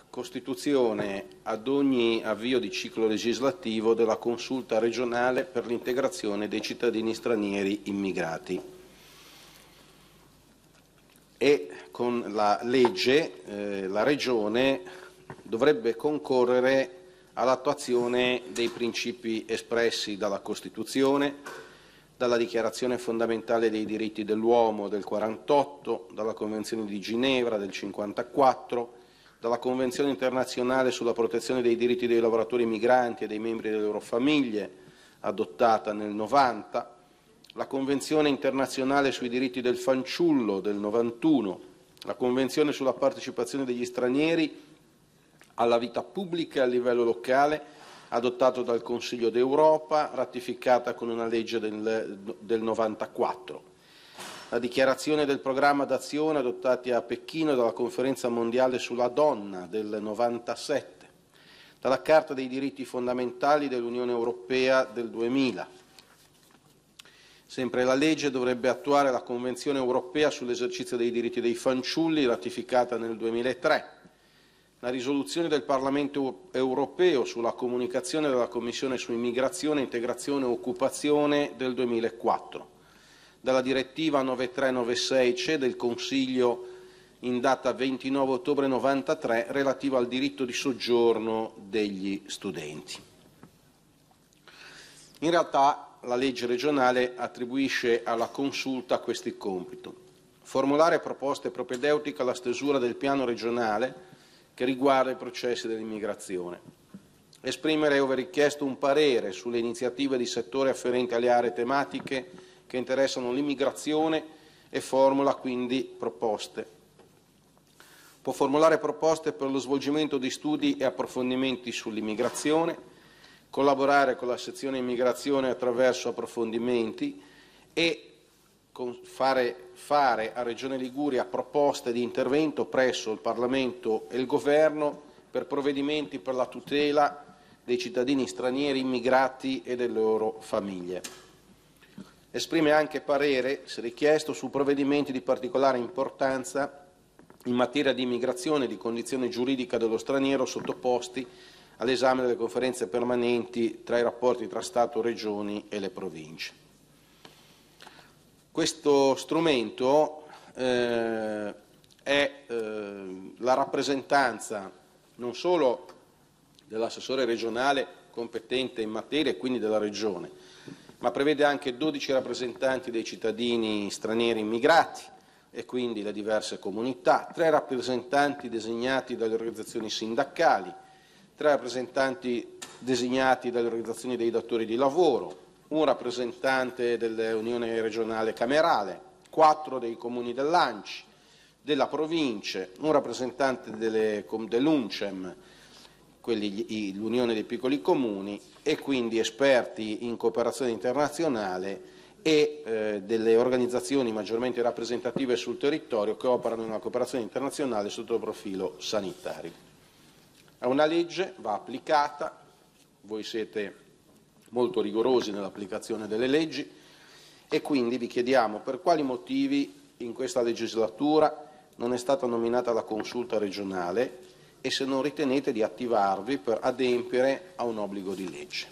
costituzione ad ogni avvio di ciclo legislativo della consulta regionale per l'integrazione dei cittadini stranieri immigrati. E con la legge la Regione dovrebbe concorrere all'attuazione dei principi espressi dalla Costituzione, dalla Dichiarazione fondamentale dei diritti dell'uomo del 48, dalla Convenzione di Ginevra del 54, dalla Convenzione internazionale sulla protezione dei diritti dei lavoratori migranti e dei membri delle loro famiglie, adottata nel 90, la Convenzione internazionale sui diritti del fanciullo del 91, la Convenzione sulla partecipazione degli stranieri alla vita pubblica a livello locale, adottato dal Consiglio d'Europa, ratificata con una legge del 94. La dichiarazione del programma d'azione adottati a Pechino dalla Conferenza mondiale sulla donna del 97, dalla Carta dei diritti fondamentali dell'Unione Europea del 2000. Sempre la legge dovrebbe attuare la Convenzione europea sull'esercizio dei diritti dei fanciulli, ratificata nel 2003. La risoluzione del Parlamento europeo sulla comunicazione della Commissione su immigrazione, integrazione e occupazione del 2004, dalla direttiva 9396/CE del Consiglio in data 29 ottobre 93 relativa al diritto di soggiorno degli studenti. In realtà la legge regionale attribuisce alla Consulta questi compiti: formulare proposte propedeutiche alla stesura del piano regionale che riguarda i processi dell'immigrazione, esprimere, ove richiesto, un parere sulle iniziative di settore afferenti alle aree tematiche che interessano l'immigrazione e formula quindi proposte. Può formulare proposte per lo svolgimento di studi e approfondimenti sull'immigrazione, collaborare con la sezione immigrazione attraverso approfondimenti e fare a Regione Liguria proposte di intervento presso il Parlamento e il Governo per provvedimenti per la tutela dei cittadini stranieri immigrati e delle loro famiglie. Esprime anche parere, se richiesto, su provvedimenti di particolare importanza in materia di immigrazione e di condizione giuridica dello straniero sottoposti all'esame delle conferenze permanenti tra i rapporti tra Stato, Regioni e le province. Questo strumento è la rappresentanza non solo dell'assessore regionale competente in materia e quindi della Regione, ma prevede anche 12 rappresentanti dei cittadini stranieri immigrati e quindi le diverse comunità, 3 rappresentanti designati dalle organizzazioni sindacali, 3 rappresentanti designati dalle organizzazioni dei datori di lavoro, un rappresentante dell'Unione regionale camerale, 4 dei comuni dell'ANCI, della province, un rappresentante dell'UNCEM, l'Unione dei piccoli comuni, e quindi esperti in cooperazione internazionale e delle organizzazioni maggiormente rappresentative sul territorio che operano nella cooperazione internazionale sotto il profilo sanitario. È una legge, va applicata, voi siete molto rigorosi nell'applicazione delle leggi e quindi vi chiediamo per quali motivi in questa legislatura non è stata nominata la consulta regionale e se non ritenete di attivarvi per adempiere a un obbligo di legge.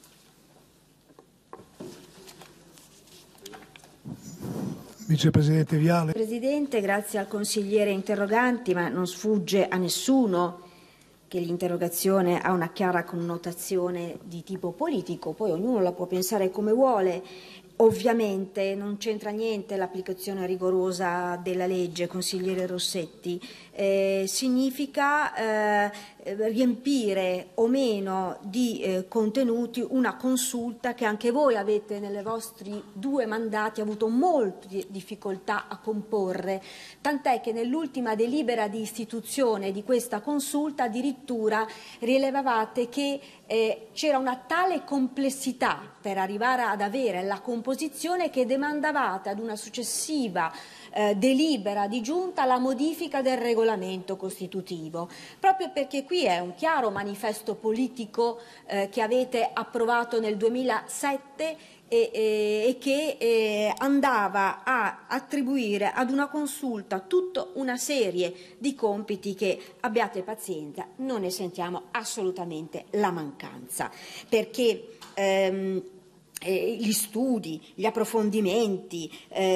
Vicepresidente Viale. Presidente, grazie al consigliere interroganti, ma non sfugge a nessuno che l'interrogazione ha una chiara connotazione di tipo politico, poi ognuno la può pensare come vuole. Ovviamente non c'entra niente l'applicazione rigorosa della legge, consigliere Rossetti, significa riempire o meno di contenuti una consulta che anche voi avete nei vostri 2 mandati avuto molte difficoltà a comporre, tant'è che nell'ultima delibera di istituzione di questa consulta addirittura rilevavate che c'era una tale complessità per arrivare ad avere la composizione che demandavate ad una successiva delibera di giunta la modifica del regolamento costitutivo, proprio perché qui è un chiaro manifesto politico che avete approvato nel 2007 e che andava a attribuire ad una consulta tutta una serie di compiti che, abbiate pazienza, non ne sentiamo assolutamente la mancanza, perché gli studi, gli approfondimenti,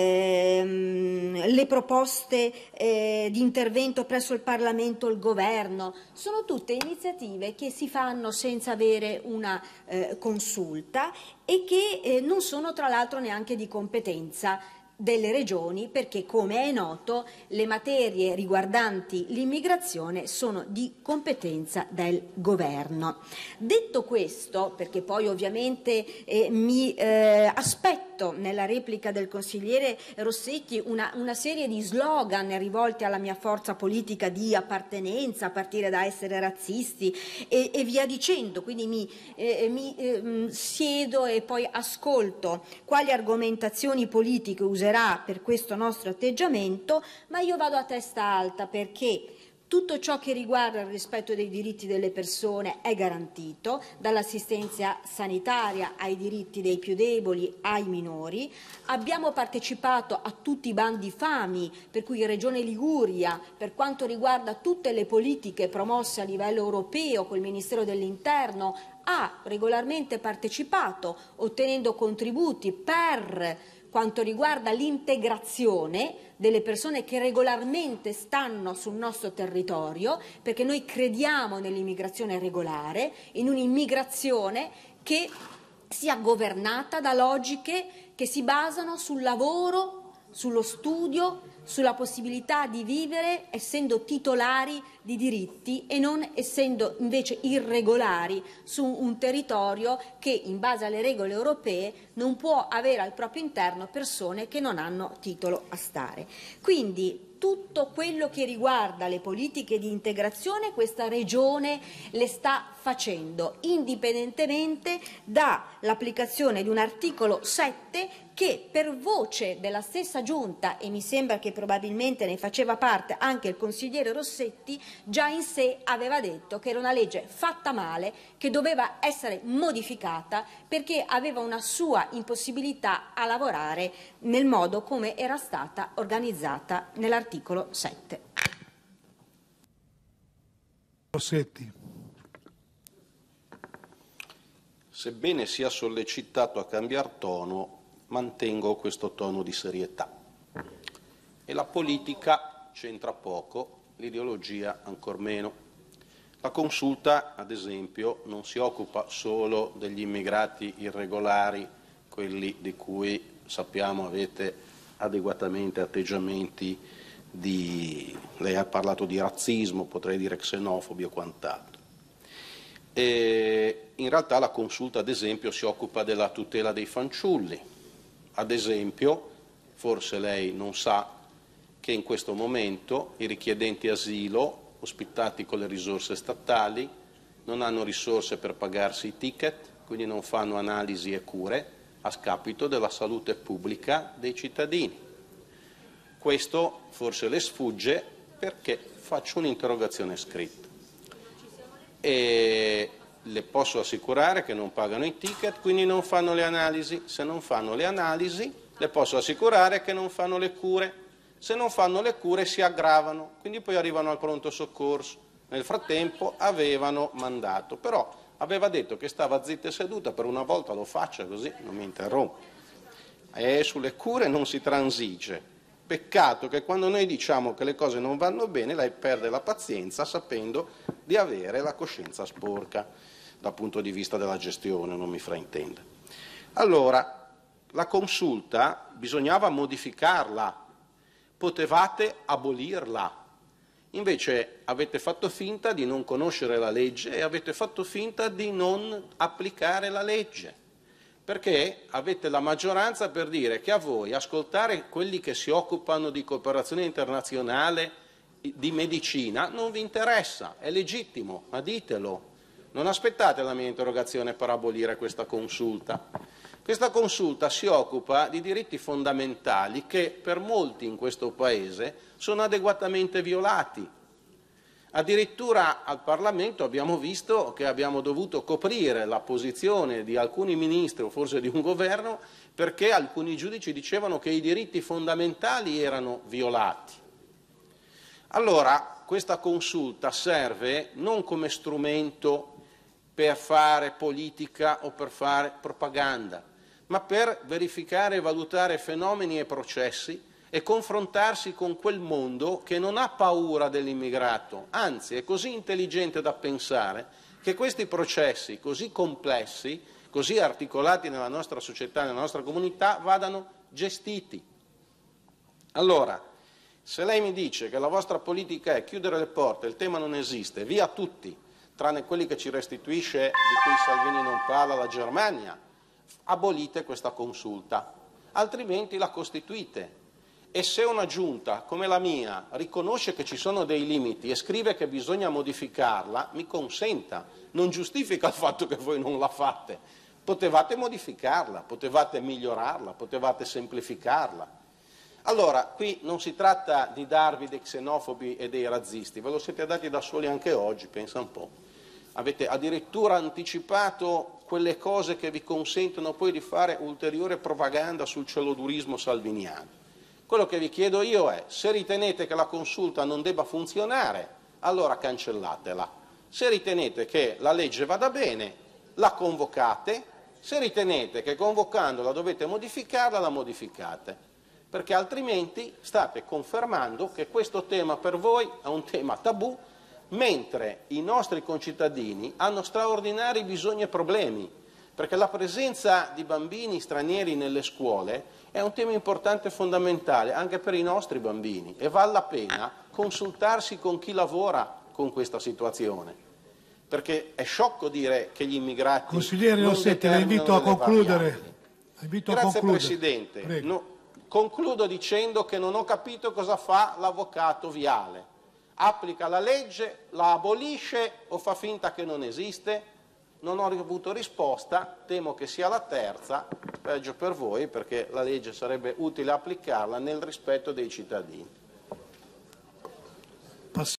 le proposte di intervento presso il Parlamento o il Governo, sono tutte iniziative che si fanno senza avere una consulta e che non sono tra l'altro neanche di competenza delle regioni, perché, come è noto, le materie riguardanti l'immigrazione sono di competenza del governo. Detto questo, perché poi ovviamente mi aspetto nella replica del consigliere Rossetti una serie di slogan rivolti alla mia forza politica di appartenenza, a partire da essere razzisti e via dicendo, quindi mi siedo e poi ascolto quali argomentazioni politiche userà per questo nostro atteggiamento, ma io vado a testa alta, perché tutto ciò che riguarda il rispetto dei diritti delle persone è garantito, dall'assistenza sanitaria ai diritti dei più deboli ai minori. Abbiamo partecipato a tutti i bandi FAMI, per cui Regione Liguria, per quanto riguarda tutte le politiche promosse a livello europeo col Ministero dell'Interno, ha regolarmente partecipato, ottenendo contributi per quanto riguarda l'integrazione delle persone che regolarmente stanno sul nostro territorio, perché noi crediamo nell'immigrazione regolare, in un'immigrazione che sia governata da logiche che si basano sul lavoro, sullo studio, sulla possibilità di vivere essendo titolari di diritti e non essendo invece irregolari su un territorio che, in base alle regole europee, non può avere al proprio interno persone che non hanno titolo a stare. Quindi tutto quello che riguarda le politiche di integrazione questa Regione le sta facendo, indipendentemente dall'applicazione di un articolo 7 che, per voce della stessa Giunta, e mi sembra che probabilmente ne faceva parte anche il consigliere Rossetti, già in sé aveva detto che era una legge fatta male, che doveva essere modificata perché aveva una sua impossibilità a lavorare nel modo come era stata organizzata nell'articolo 7. Rossetti. Sebbene sia sollecitato a cambiare tono, mantengo questo tono di serietà. E la politica c'entra poco, l'ideologia ancor meno. La consulta, ad esempio, non si occupa solo degli immigrati irregolari, quelli di cui sappiamo avete adeguatamente atteggiamenti di, lei ha parlato di razzismo, potrei dire xenofobi o quant'altro. E in realtà la consulta, ad esempio, si occupa della tutela dei fanciulli. Ad esempio, forse lei non sa che in questo momento i richiedenti asilo ospitati con le risorse statali non hanno risorse per pagarsi i ticket, quindi non fanno analisi e cure a scapito della salute pubblica dei cittadini. Questo forse le sfugge perché faccio un'interrogazione scritta e le posso assicurare che non pagano i ticket, quindi non fanno le analisi. Se non fanno le analisi, le posso assicurare che non fanno le cure. Se non fanno le cure si aggravano, quindi poi arrivano al pronto soccorso. Nel frattempo avevano mandato, però aveva detto che stava zitta e seduta, per una volta lo faccia così non mi interrompe. E sulle cure non si transige. Peccato che quando noi diciamo che le cose non vanno bene lei perde la pazienza sapendo di avere la coscienza sporca dal punto di vista della gestione, non mi fraintenda. Allora, la consulta bisognava modificarla, potevate abolirla, invece avete fatto finta di non conoscere la legge e avete fatto finta di non applicare la legge, perché avete la maggioranza per dire che a voi ascoltare quelli che si occupano di cooperazione internazionale, di medicina, non vi interessa, è legittimo, ma ditelo. Non aspettate la mia interrogazione per abolire questa consulta. Questa consulta si occupa di diritti fondamentali che per molti in questo Paese sono adeguatamente violati. Addirittura al Parlamento abbiamo visto che abbiamo dovuto coprire la posizione di alcuni ministri o forse di un governo perché alcuni giudici dicevano che i diritti fondamentali erano violati. Allora, questa consulta serve non come strumento per fare politica o per fare propaganda, ma per verificare e valutare fenomeni e processi e confrontarsi con quel mondo che non ha paura dell'immigrato, anzi è così intelligente da pensare che questi processi così complessi, così articolati nella nostra società, nella nostra comunità, vadano gestiti. Allora, se lei mi dice che la vostra politica è chiudere le porte, il tema non esiste, via tutti, tranne quelli che ci restituisce, di cui Salvini non parla, la Germania, abolite questa consulta, altrimenti la costituite. E se una giunta come la mia riconosce che ci sono dei limiti e scrive che bisogna modificarla, mi consenta, non giustifica il fatto che voi non la fate. Potevate modificarla, potevate migliorarla, potevate semplificarla. Allora, qui non si tratta di darvi dei xenofobi e dei razzisti, ve lo siete dati da soli anche oggi, pensa un po'. Avete addirittura anticipato quelle cose che vi consentono poi di fare ulteriore propaganda sul celodurismo salviniano. Quello che vi chiedo io è, se ritenete che la consulta non debba funzionare, allora cancellatela. Se ritenete che la legge vada bene, la convocate. Se ritenete che convocandola dovete modificarla, la modificate. Perché altrimenti state confermando che questo tema per voi è un tema tabù, mentre i nostri concittadini hanno straordinari bisogni e problemi, perché la presenza di bambini stranieri nelle scuole è un tema importante e fondamentale anche per i nostri bambini e vale la pena consultarsi con chi lavora con questa situazione, perché è sciocco dire che gli immigrati Consigliere non Rossetti, la invito a concludere. Grazie Presidente. Concludo dicendo che non ho capito cosa fa l'avvocato Viale. Applica la legge, la abolisce o fa finta che non esiste? Non ho avuto risposta, temo che sia la terza, peggio per voi perché la legge sarebbe utile applicarla nel rispetto dei cittadini.